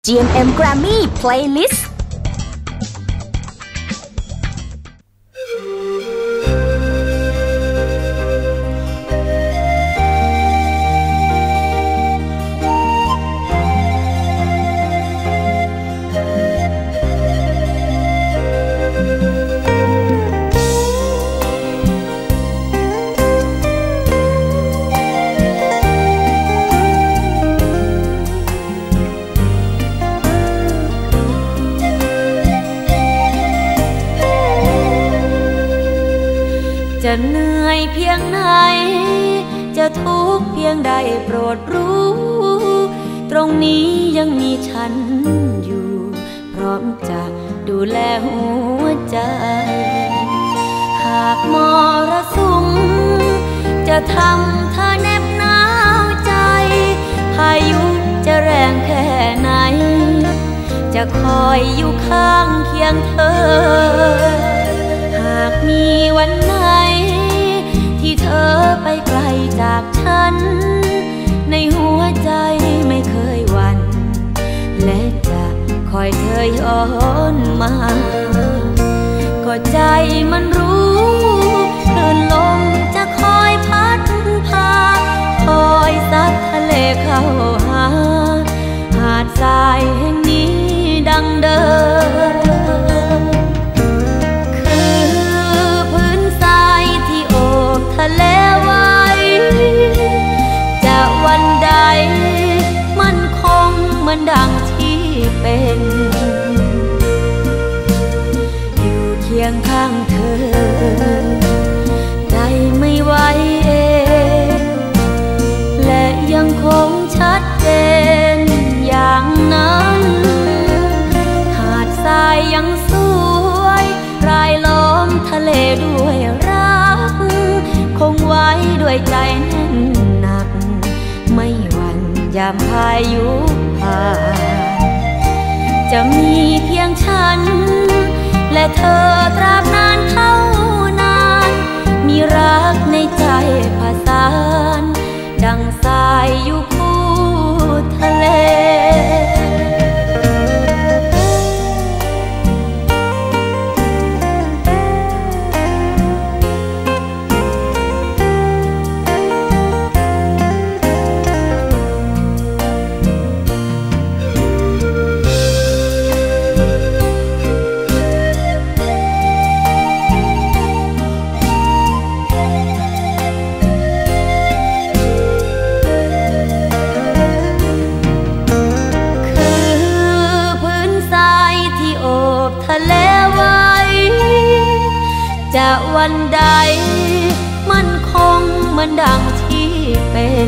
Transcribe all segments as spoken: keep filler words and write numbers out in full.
จี เอ็ม เอ็ม Grammy Playlist จะเหนื่อยเพียงไหนจะทุกข์เพียงใดโปรดรู้ตรงนี้ยังมีฉันอยู่พร้อมจะดูแลหัวใจหากมรสุมจะทำเธอแนบหนาวใจพายุจะแรงแค่ไหนจะคอยอยู่ข้างเคียงเธอหากมีวันไหนที่เธอไปไกลจากฉันในหัวใจไม่เคยหวั่นและจะคอยเธอย้อนมาก็ใจมันรู้คลื่นลมจะคอยพัดพาคอยซัดทะเลเข้าหาหาดทรายแห่งนี้ดังเดิมทะเลไว้จะวันใดมันคงเหมือนดังที่เป็นอยู่เคียงข้างเธอใจไม่ไหวเองและยังคงชัดเจนอย่างนั้นหาดทรายยังสวยรายล้อมทะเลด้วยรักคงไว้ด้วยใจแน่นหนักไม่หวั่นยามพายุผ่านจะมีเพียงฉันและเธอตราบนานเท่านานมีรักในใจผสานดังสายอยู่คู่ทะเลจะวันใดมันคงเหมือนดังที่เป็น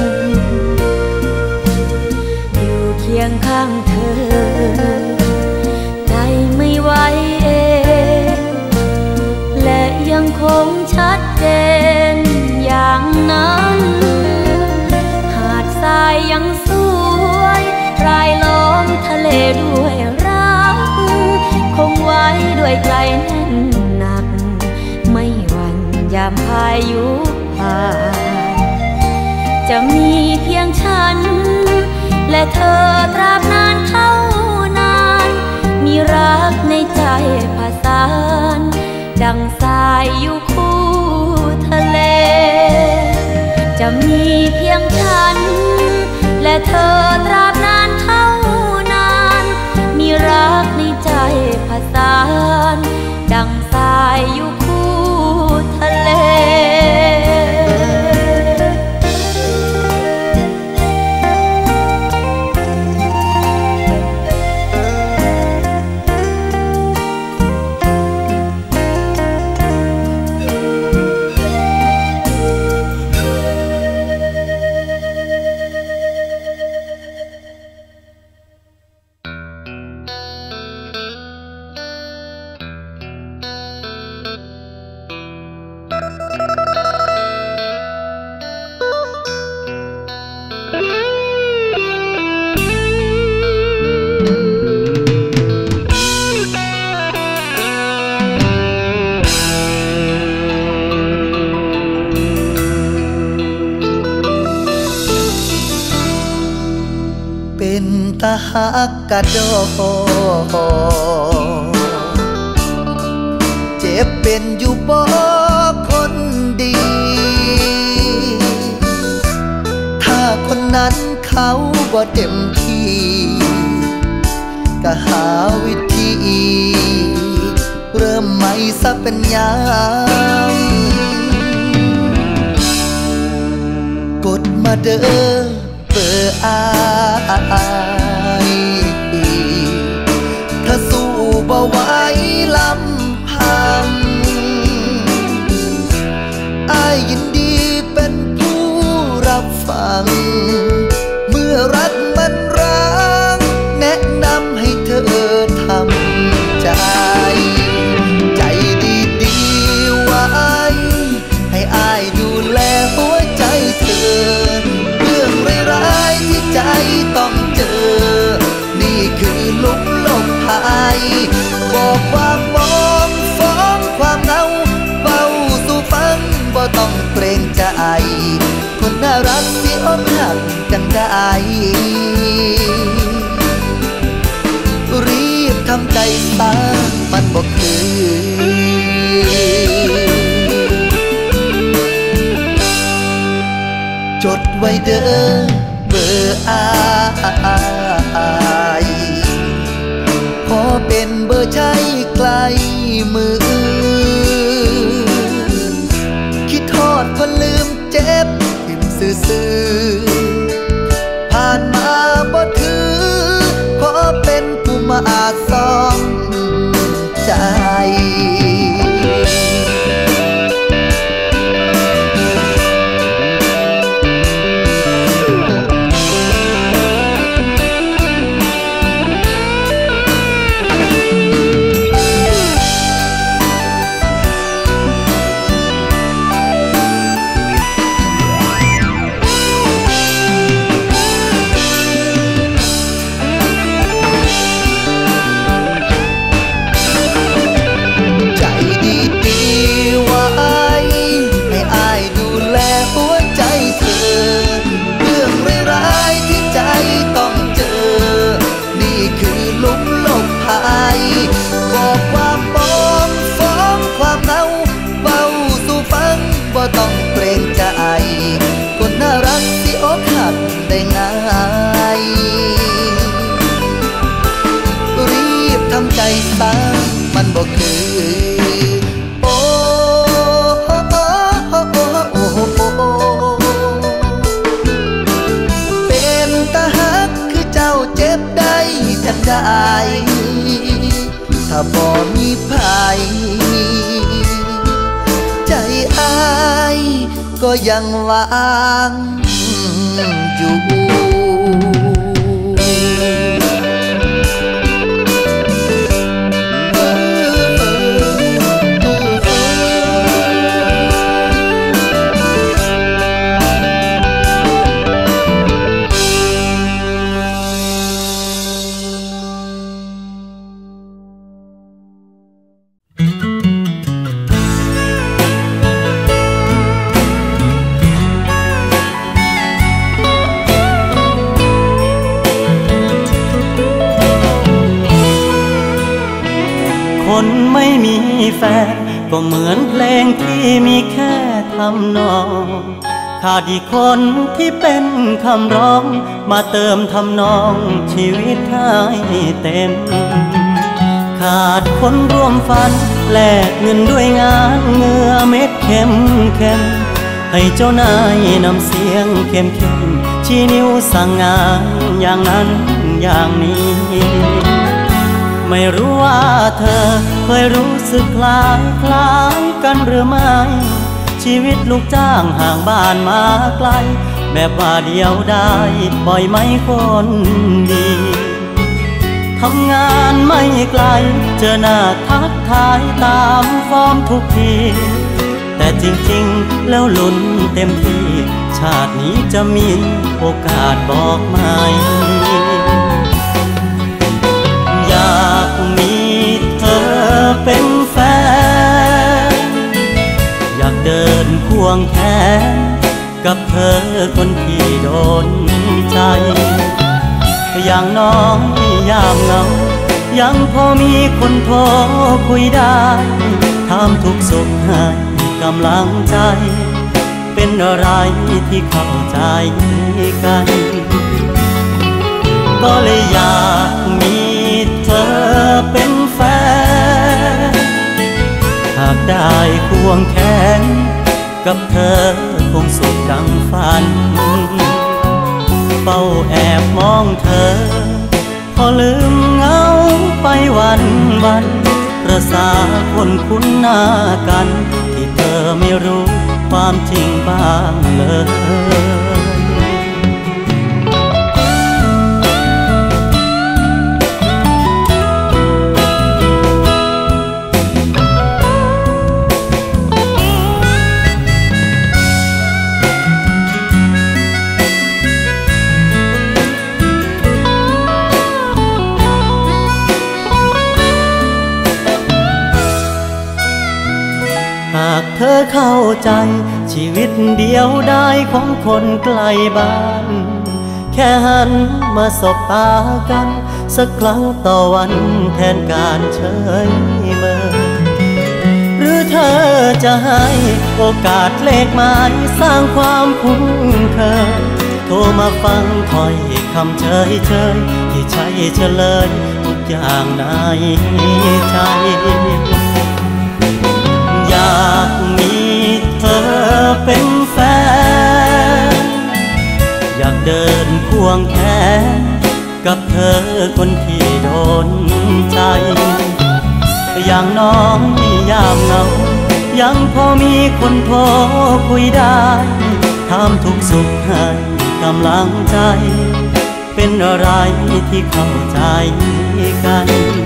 อยู่เคียงข้างเธอใจไม่ไหวเองและยังคงชัดเจนอย่างนั้นหาดทรายยังสวยรายล้อมทะเลด้วยรักคงไว้ด้วยใจแน่นหนักไม่หวั่นยามพายุผ่านจะมีเพียงฉันและเธอตราบนานเท่านานมีรักในใจผสานดังสายอยู่คู่ทะเลจะมีเพียงฉันและเธอตราบนานเท่านานมีรักในใจผสานดังสายอยู่คู่ทะเลหักกะดอเจ็บเป็นอยู่บ่คนดีถ้าคนนั้นเขาบ่เต็มที่ก็หาวิธีเริ่มใหม่ซะเป็นยามกดมาเด้อเบอร์อายถ้าสู้บ่ไหวลำพังอายยินดีเป็นผู้รับฟังเมื่อรักมันร้างแนะนำให้เธอทำใจใจดีๆไว้ให้อายดูแลหัวใจเธอเรื่องร้ายๆที่ใจต้องเจอนี่คือลุกลบหายบอกความมองฟ้องความเหงาเบาสู่ฟังบ่ต้องเกรงใจคนน่ารักที่อ้อมหักกันได้รีบทำใจซะมันบ่คือจดไว้เด้อเบอร์อายขอเป็นเบอร์ใช้ใกล้มือคิดทอดก็ลืมเจ็บทิ่มซื่อๆผ่านมาบ่ถือขอเป็นผู้มาซ่อมใจบอกความปองฟ้องความเหงาเบาสู่ฟังบ่ต้องเกรงใจคนน่ารักที่อกหักได้ง่ายรีบทำใจซะมันบ่คือโอ้เป็นตาฮักคือเจ้าเจ็บได้จังได้ถ้าบ่มีภัยใจอายก็ยังว่างอยู่คนไม่มีแฟนก็เหมือนเพลงที่มีแค่ทำนองขาดอีกคนที่เป็นคำร้องมาเติมทำนองชีวิตให้เต็มขาดคนร่วมฝันแลกเงินด้วยงานเหงื่อเม็ดเข้มเข้มให้เจ้านายนำเสียงเข้มเข้มชี้นิ้วสั่งงานอย่างนั้นอย่างนี้ไม่รู้ว่าเธอเคยรู้สึกคล้ายคล้ายกันหรือไม่ชีวิตลูกจ้างห่างบ้านมาไกลแบบว่าเดียวได้บ่อยไหมคนดีทำงานไม่ไกลเจอหน้าทักทายตามฟอร์มทุกทีแต่จริงๆแล้วลุ้นเต็มที่ชาตินี้จะมีโอกาสบอกไหมอยากมีเธอเป็นแฟนอยากเดินควงแขนกับเธอคนที่โดนใจอย่างน้องยามเหงายังพอมีคนโทรคุยได้ถามทุกสุขให้กำลังใจเป็นอะไรที่เข้าใจกันก็เลยอยากมีเธอเป็นแฟนหากได้ควงแขนกับเธอคงสุขดังฝันเฝ้าแอบมองเธอพอลืมเงาไปวันวันประสาคนคุ้นหน้ากันที่เธอไม่รู้ความจริงบ้างเลยหากเธอเข้าใจชีวิตเดียวได้ของคนไกลบ้านแค่หันมาสบตากันสักครั้งต่อวันแทนการเฉยเมินหรือเธอจะให้โอกาสเลขหมายสร้างความคุ้นเคยโทรมาฟังถ้อยคำเฉยเฉยที่ใช่เฉลยทุกอย่างในใจอยากมีเธอเป็นแฟนอยากเดินควงแขนกับเธอคนที่โดนใจอย่างน้องยามเหงายังพอมีคนโทรคุยได้ถามทุกสุขให้กำลังใจเป็นอะไรที่เข้าใจกัน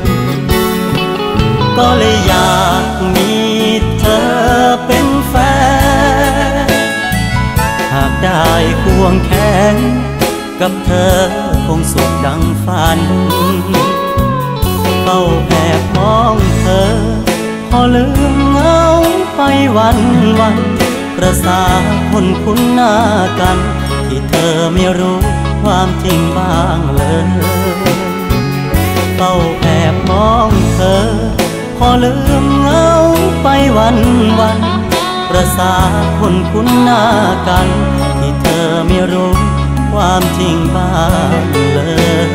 ก็เลยอยากมีเธอเป็นแฟนหากได้ควงแขนกับเธอคงสุขดังฝันเฝ้าแอบมองเธอพอลืมเงาไปวันวันประสาคนคุ้นหน้ากันที่เธอไม่รู้ความจริงบ้างเลยเฝ้าแอบมองเธอพอลืมเงาไปวันวันประสาคนคุ้นหน้ากันที่เธอไม่รู้ความจริงบ้างเลย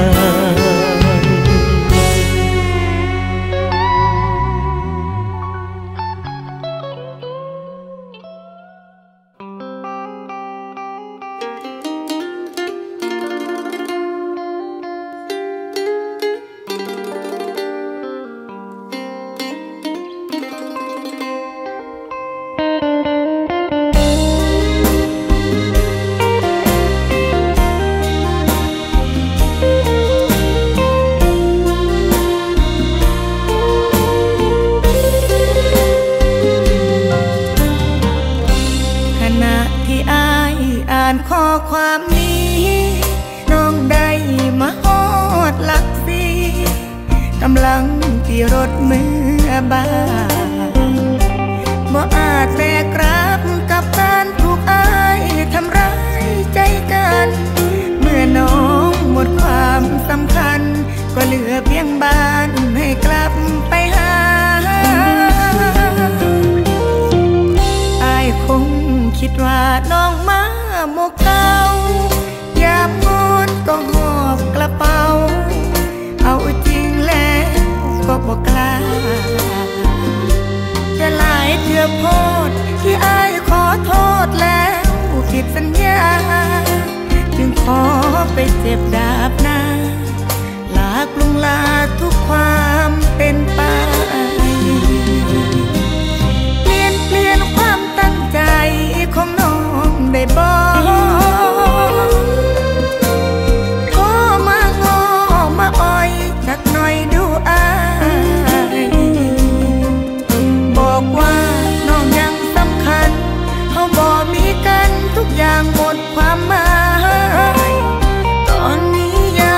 ข้อความนี้น้องได้มาฮอดหลักสี่กำลังที่รถเมื่อบ้านบ่อาจแลกรับกับการถูกอ้ายทำร้ายใจกันเมื่อน้องหมดความสำคัญก็เหลือเพียงบ้านให้กลับไปหาอ้ายคงคิดว่าน้องมาหมกเก่ายามงอนก็หอบกระเป๋าเอาจริงแล้วก็บอกกล้าจะหลายเทื่อโพดที่อ้ายขอโทษแล้วผิดสัญญาจึงขอไปเจ็บดาบหน้าลากลุงลาทุกความเป็นไปเปลี่ยนเปลี่ยนความตั้งใจของน้องได้บอกโทรมางอมาอ้อยจักหน่อยดูอ้ายบอกว่าน้องยังสำคัญเขาบอกมีกันทุกอย่างหมดความหมายตอนนี้อย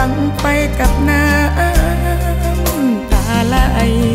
งไปกับน้ำตาไหล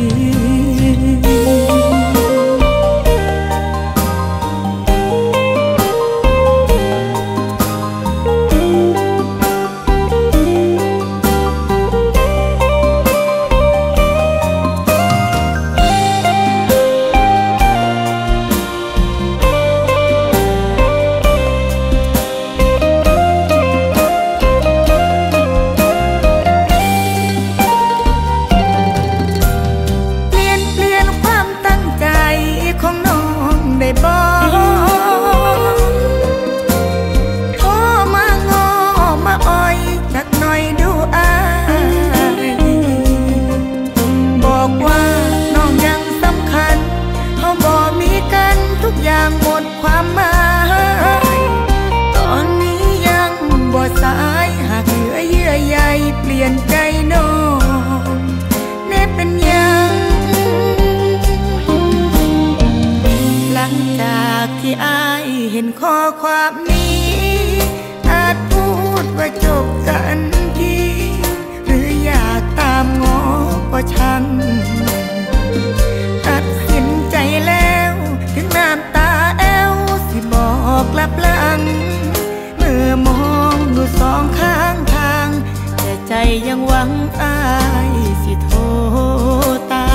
ข้อความนี้อาจพูดว่าจบกันทีหรืออยากตามง้อก็ช่างตัดสินใจแล้วถึงน้ำตาแอวสิบอกกลับหลังเมื่อมองดูสองข้างทางแต่ใจยังหวังอายสิโทรตาม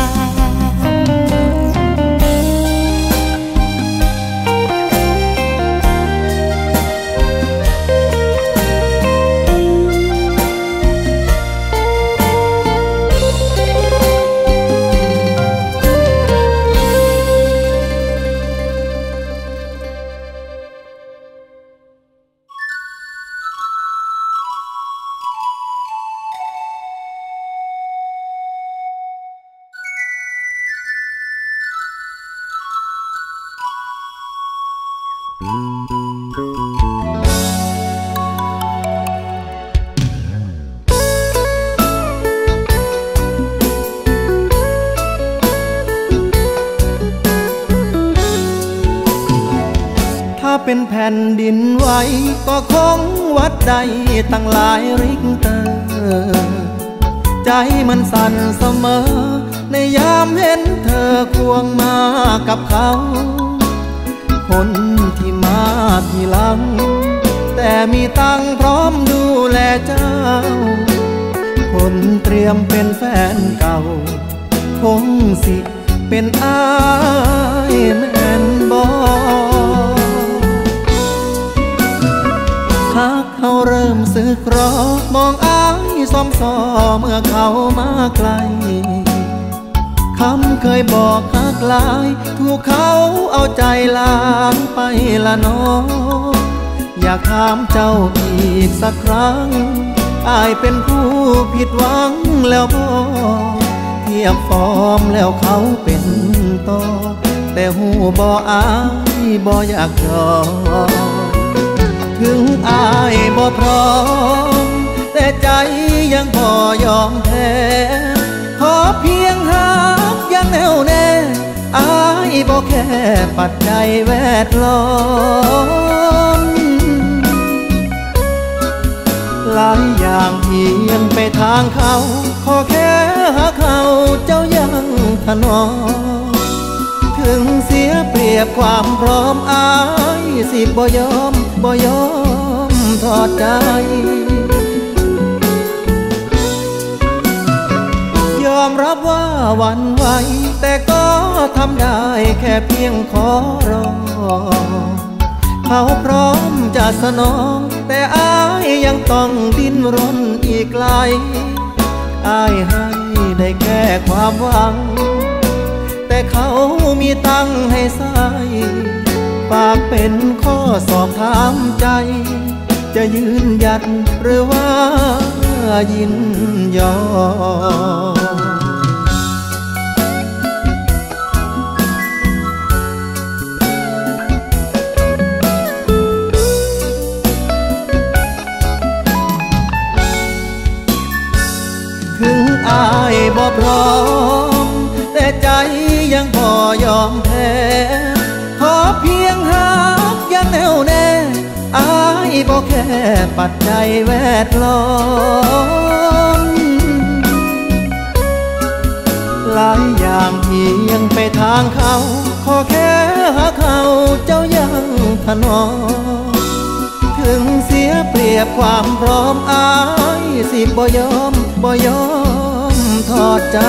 เป็นแผ่นดินไหวก็คงวัดได้ตั้งหลายริกเตอร์ใจมันสั่นเสมอในยามเห็นเธอควงมากับเขาคนที่มาทีหลังแต่มีตังพร้อมดูแลเจ้าคนเตรียมเป็นแฟนเก่าคงสิเป็นอ้ายแม่นบ่หากเขาเริ่มสึกรอมองอ้ายซ้อมซอเมื่อเขามาไกลคำเคยบอกหักหลายถูกเขาเอาใจล้างไปละน้องอยากถามเจ้าอีกสักครั้งอ้ายเป็นผู้ผิดหวังแล้วบ่เทียบฟอร์มแล้วเขาเป็นต่อแต่หูบ่อ้ายบ่อยากยอมถึงอายบ่พร้อมแต่ใจยังพอยอมแพ้ขอเพียงหักยังแน่วแน่อายบ่แค่ปัจจัยแวดล้อมหลายอย่างเพียงไปทางเขาขอแค่หาเขาเจ้ายังถนอมถึงเสียเปรียบความพร้อมอายสิบ่ยอมบ่ยอมทอดใจยอมรับว่าหวั่นไหวแต่ก็ทำได้แค่เพียงขอรอเขาพร้อมจะสนองแต่อายยังต้องดิ้นรนอีกไกลอายให้ได้แค่ความหวังแต่เขามีตังให้ใส่ฝากเป็นข้อสอบถามใจจะยืนหยัดหรือว่ายินยอมถึงอายบ่พร้อมแต่ใจยังพอยอมแพ้ขอเพียงหักยังแน่วแน่อายบ่แค่ปัจจัยแวดล้อมหลายอย่างเอียงไปทางเขาขอแค่หาเขาเจ้ายังถนอมถึงเสียเปรียบความพร้อมอายสิบ่ยอมบ่ยอมทอดใจ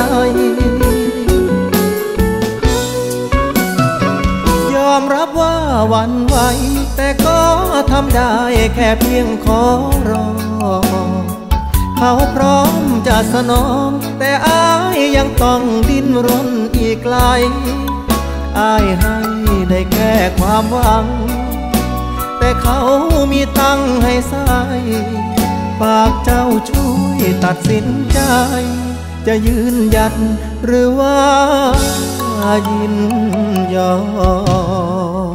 ยอมรับว่าหวั่นไหวแต่ก็ทำได้แค่เพียงขอรอเขาพร้อมจะสนองแต่อายยังต้องดิ้นรนอีกไกลอายให้ได้แค่ความหวังแต่เขามีตังให้ใส่ฝากเจ้าช่วยตัดสินใจจะยืนหยัดหรือว่ายินยอม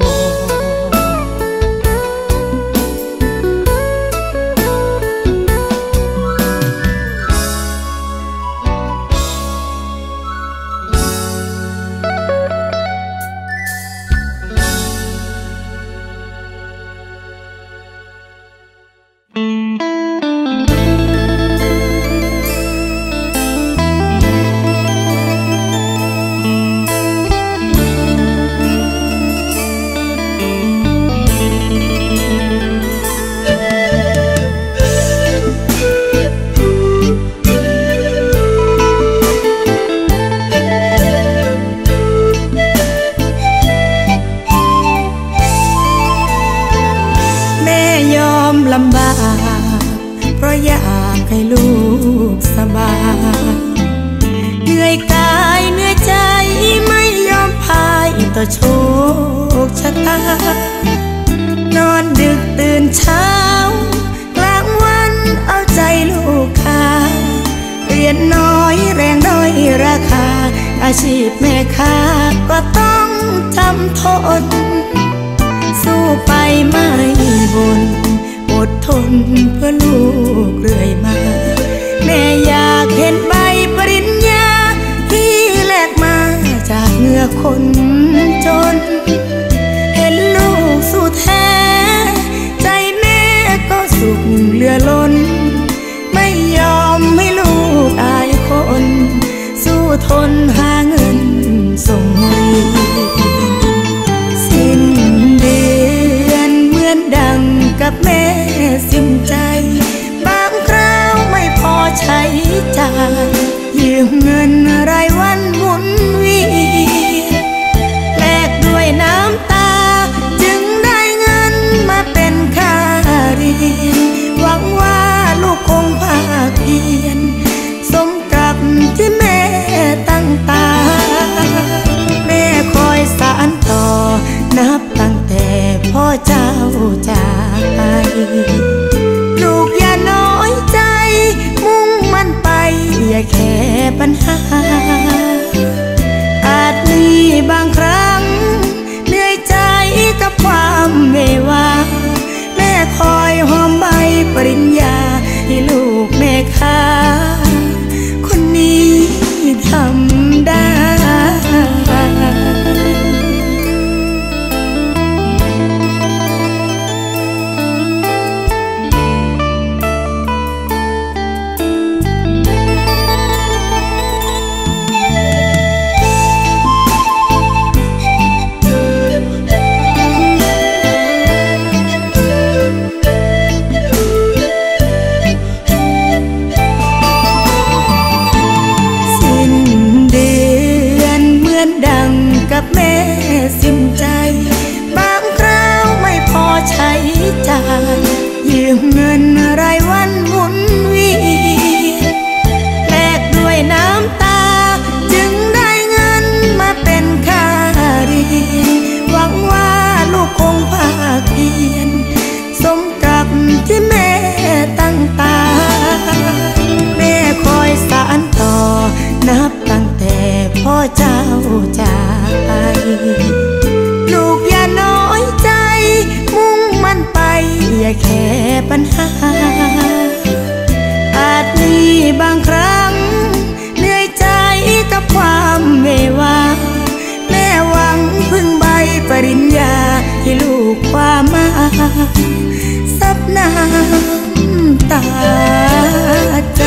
ลำบากเพราะอยากให้ลูกสบายเหนื่อยกายเหนื่อยใจไม่ยอมพายต่อโชคชะตานอนดึกตื่นเช้ากลางวันเอาใจลูกค้าเรียนน้อยแรงด้อยราคาอาชีพแม่ค้าก็ต้องจำทนสู้ไปไม่บ่นอดทนเพื่อลูกเรื่อยมาแม่อยากเห็นใบปริญญาที่แลกมาจากเหงื่อคนจนเห็นลูกสู้แท้ใจแม่ก็สุขเหลือล้นไม่ยอมให้ลูกอายคนสู้ทนหาเงินส่งเรียนสิ้นเดือนเหมือนดังกับแม่สิ้นใจบางคราวไม่พอใช้จ่ายยืมเงินรายวันหมุนเวียนแลกด้วยน้ำตาจึงได้เงินมาเป็นค่าเรียนหวังว่าลูกคงภาคเพียรสมกับที่แม่ตั้งตาแม่คอยสานต่อนับตั้งแต่พ่อเจ้าจากไปลูกอย่าน้อยใจมุ่งมั่นไปอย่าแค่ปัญหาอาจมีบางครั้งเหนื่อยใจกับความเมวาแม่คอยหอมใบปริญญาให้ลูกแม่ค้าคนนี้ทำได้แม่สิ้นใจบางคราวไม่พอใช้จ่ายยืมเงินรายวันหมุนเวียนแลกด้วยน้ำตาจึงได้เงินมาเป็นค่าเรียนหวังว่าลูกคงภาคเพียรสมกับที่แม่ตั้งตาแม่คอยสานต่อนับตั้งแต่พ่อเจ้าจากไปลูกอย่าน้อยใจมุ่งมั่นไปอย่าแค่ปัญหาำตาใจ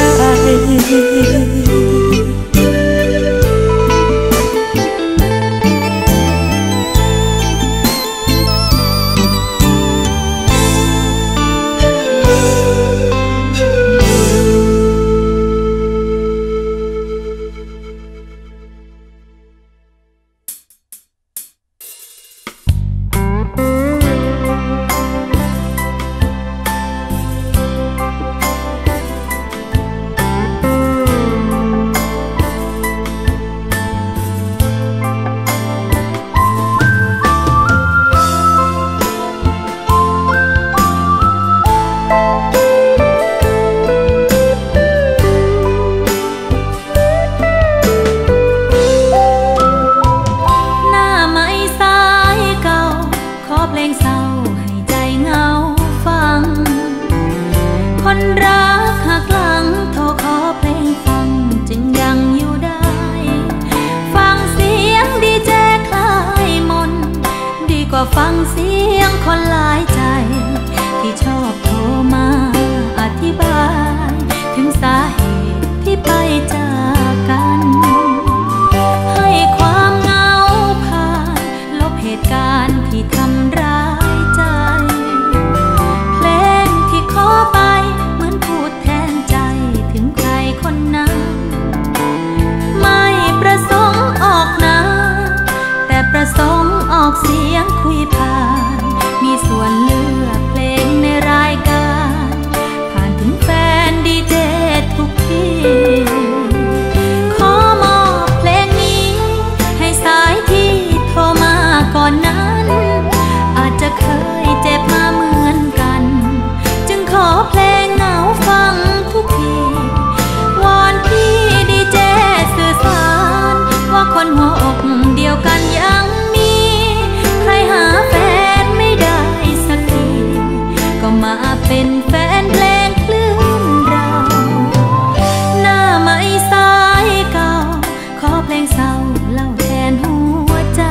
ฟังเสียงคนหลายใจที่ชอบโทรมาอธิบายถึงสาเหตุที่ไปจากกันให้ความเหงาผ่านลบเหตุการณ์ที่ทำร้ายใจเพลงที่ขอไปเหมือนพูดแทนใจถึงใครคนนั้นไม่ประสงค์ออกนามแต่ประสงค์ออกเสียงคุยผ่านมีส่วนเลือกเพลงในรายการผ่านถึงแฟนดีเจทุกที่ขอมอบเพลงนี้ให้สายที่โทรมาก่อนนั้นอาจจะเคยเจ็บมาเหมือนกันจึงขอเพลงเหงาฟังทุกทีวอนพี่ดีเจสื่อสารว่าคนหัวอกเดียวกันยังใครหาแฟนไม่ได้สักทีก็มาเป็นแฟนเพลงคลื่นเราหน้าไม่สายเก่าขอเพลงเศร้าเล่าแทนหัวใจ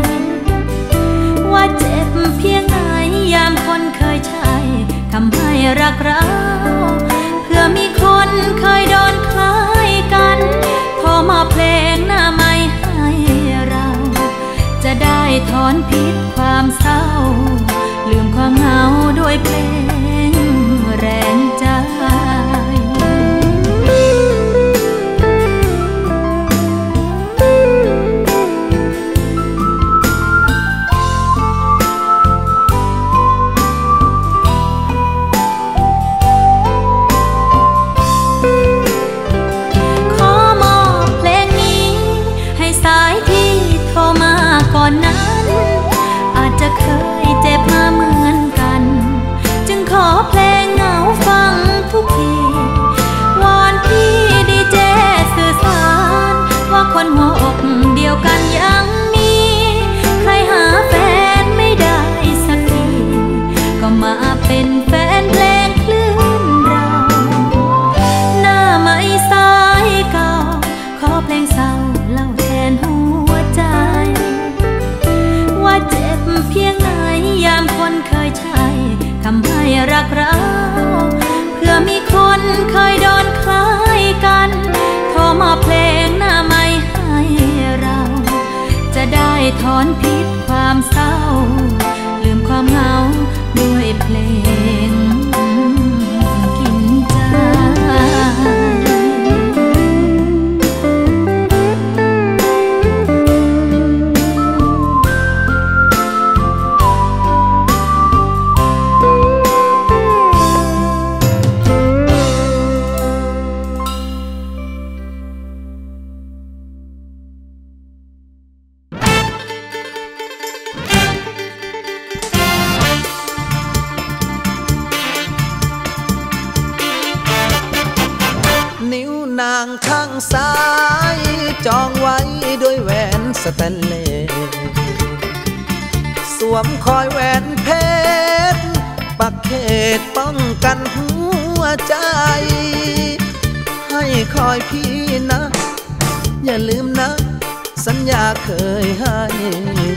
ว่าเจ็บเพียงไหนยามคนเคยใช้ทำให้รักเราเพื่อมีคนเคยโดนคล้ายกันโทรมาเพลงหน้าไม่ให้เราจะได้ถอนพิษความเศร้าลืมความเหงาด้วยเพลงแรงใจขอมอบเพลงนี้ให้สายที่โทรมาก่อนนั้นอาจจะเคยเจ็บมาเหมือนกันจึงขอเพลงเหงาฟังทุกทีวอนพี่ดีเจสื่อสารว่าคนหัวอกเดียวกันยังมีใครหาแฟนไม่ได้สักทีก็มาเป็นแฟนเพลงคลื่นเราหน้าไม่สายเก่าขอเพลงเศร้าเล่าแทนหัวใจว่าเจ็บเพียงไหนยามคนเคยใช้ทำให้รักเราเพื่อมีคนเคยโดนคล้ายกันโทรมาเพลงหน้าไม่ให้เราจะได้ถอนพิษความเศร้าลืมความเหงาด้วยเพลงกินใจนางข้างซ้ายจองไว้ด้วยแหวนสแตนเลสสวมคอยแหวนเพชรปักเขตป้องกันหัวใจให้คอยพี่นะอย่าลืมนะสัญญาเคยให้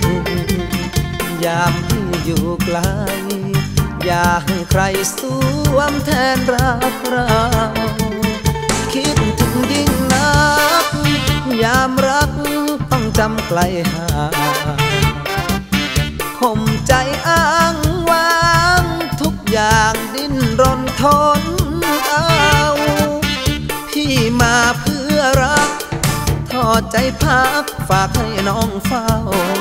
ยามพี่อยู่ไกลอย่าให้ใครสู้วมแทนรักเราคิดถึงยิ่งนักยามรักต้องจำไกลห่างข่มใจอ้างว้างทุกอย่างดิ้นรนทนเอาพี่มาเพื่อรักทอดใจพักฝากให้น้องเฝ้า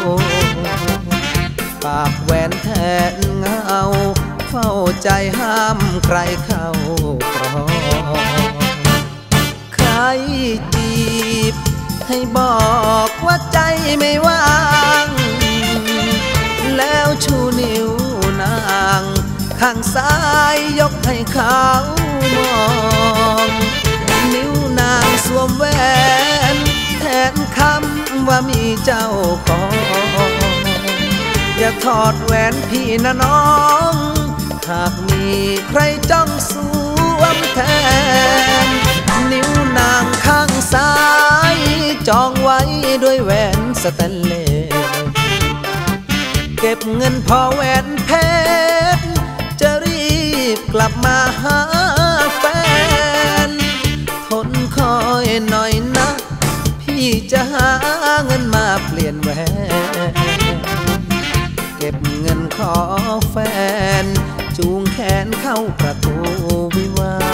ปากแหวนแทนเงาเฝ้าใจห้ามใครเข้าครองใครจีบให้บอกว่าใจไม่ว่างแล้วชูนิ้วนางข้างซ้ายยกให้เขามองนิ้วนางสวมแหวนแทนคำว่ามีเจ้าของอย่าถอดแหวนพี่นะน้องหากมีใครจ้องสวมแทนนิ้วนางข้างซ้ายจองไว้ด้วยแหวนสแตนเลสเก็บเงินพอแหวนเพชรจะรีบกลับมาหาแฟนทนคอยหน่อยนะพี่จะหาเงินมาเปลี่ยนแหวนเก็บเงินขอแฟนจูงแขนเข้าประตูวิวา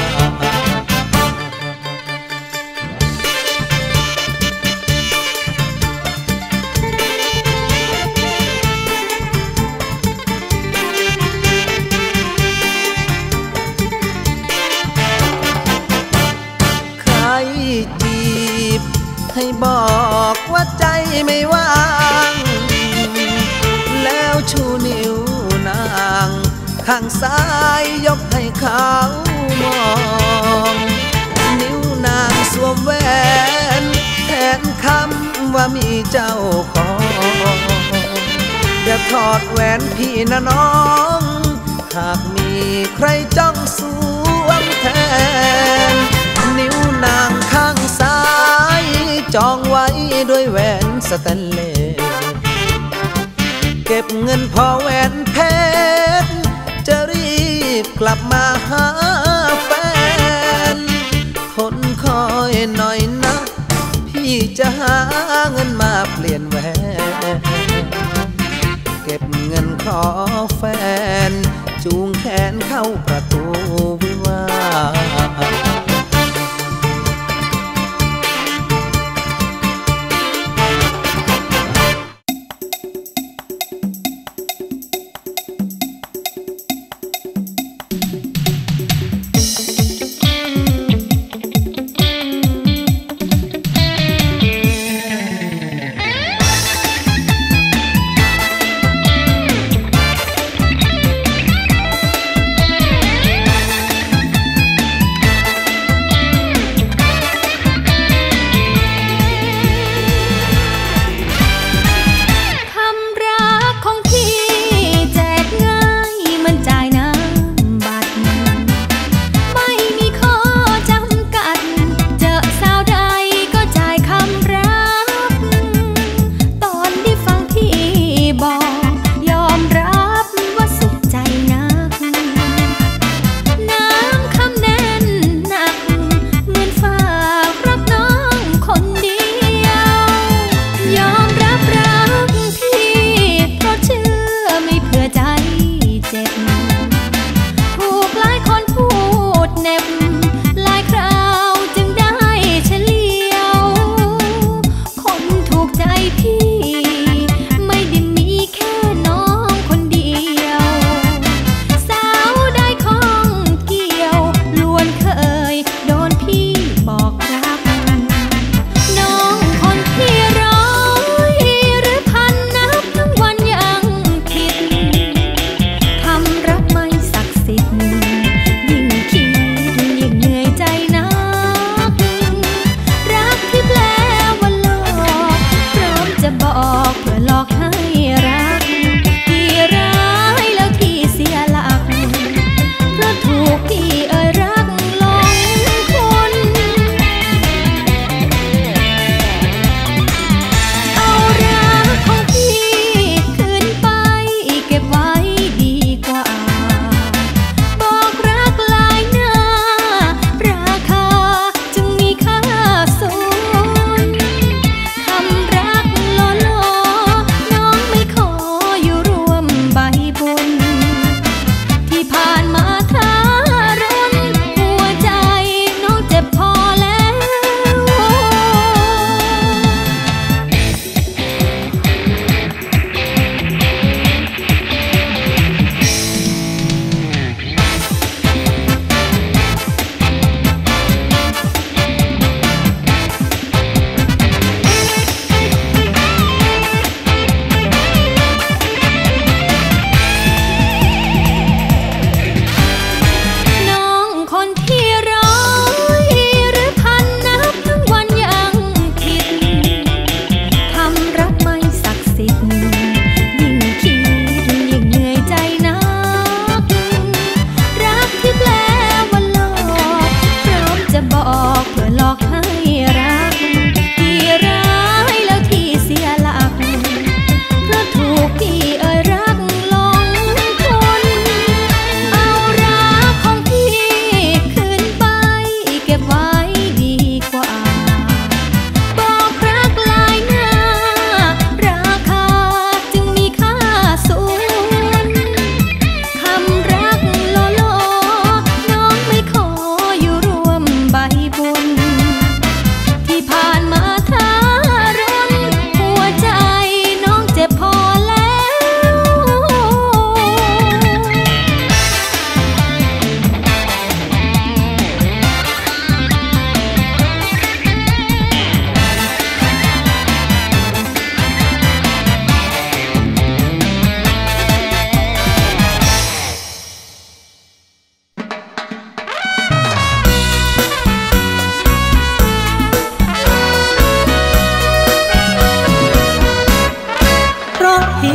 ใครจีบให้บอกว่าใจไม่ว่างแล้วชูนิ้วนางข้างซ้ายยกให้เขามองนิ้วนางสวมแหวนแทนคำว่ามีเจ้าของอย่าถอดแหวนพี่นะน้องหากมีใครจ้องสวมแทนนิ้วนางข้างซ้ายจองไว้ด้วยแหวนสแตนเลสเก็บเงินพอแหวนเพชรจะรีบกลับมาหาแฟนทนคอยหน่อยนะพี่จะหาเงินมาเปลี่ยนแหวนเก็บเงินขอแฟนจูงแขนเข้าประตูวิวา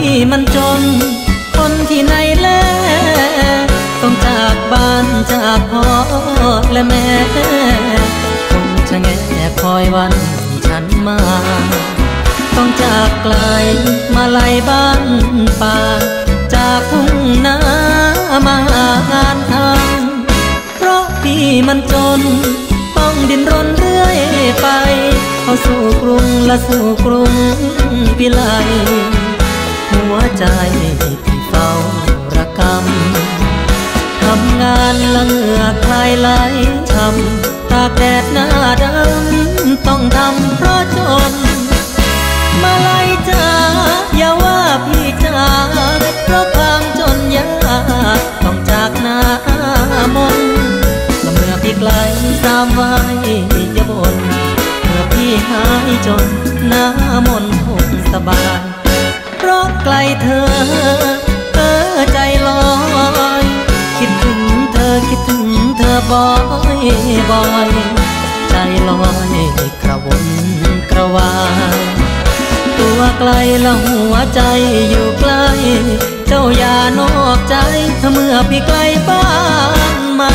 มันจนคนที่ไหนแลต้องจากบ้านจากพ่อและแม่คงจะแงคอยวันฉันมาต้องจากไกลมาไล่บ้านป่าจากทุ่งนามาหางานทำเพราะพี่มันจนต้องดิ้นรนเรื่อยไปเข้าสู่กรุงและสู่กรุงพิไลหัวใจที่เฝ้าระกำทำงานละเหงื่อคลายไหลช้ำตากแดดหน้าดำต้องทำเพราะจนมาไล่จ้าอย่าว่าพี่จ้าเพราะความจนยากต้องจากหน้ามนเมื่อพี่ไกลสามไว้อย่าบ่นเมื่อพี่หายจนหน้ามนคงสบายเพราะไกลเธอเออใจลอยคิดถึงเธอคิดถึงเธอบ่อยบ่อยใจลอยกระวนกระวายตัวไกลและหัวใจอยู่ใกล้เจ้าอย่านอกใจถ้าเมื่อพี่ไกลบ้านมา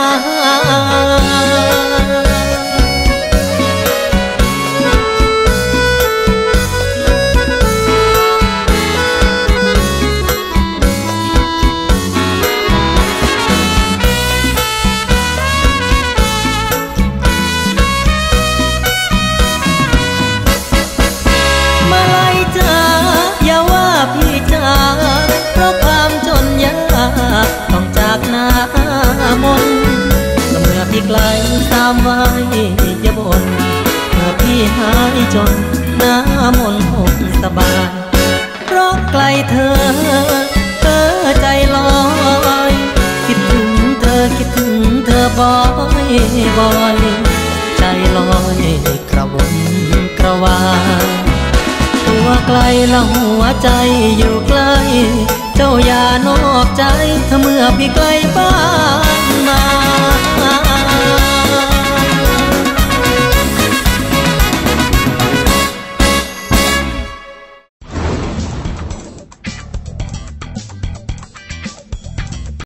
ต้องจากหน้ามนเมื่อพี่ไกลตามไว้อย่าบ่นเมื่อพี่หายจนหน้ามนคงสบายเพราะไกลเธอเธอใจลอยคิดถึงเธอคิดถึงเธอบ่อยบ่อยใจลอยกระวนกระวายตัวไกลและหัวใจอยู่ใกล้เจ้าอย่านอกใจถ้าเมื่อพี่ไกลบ้านมา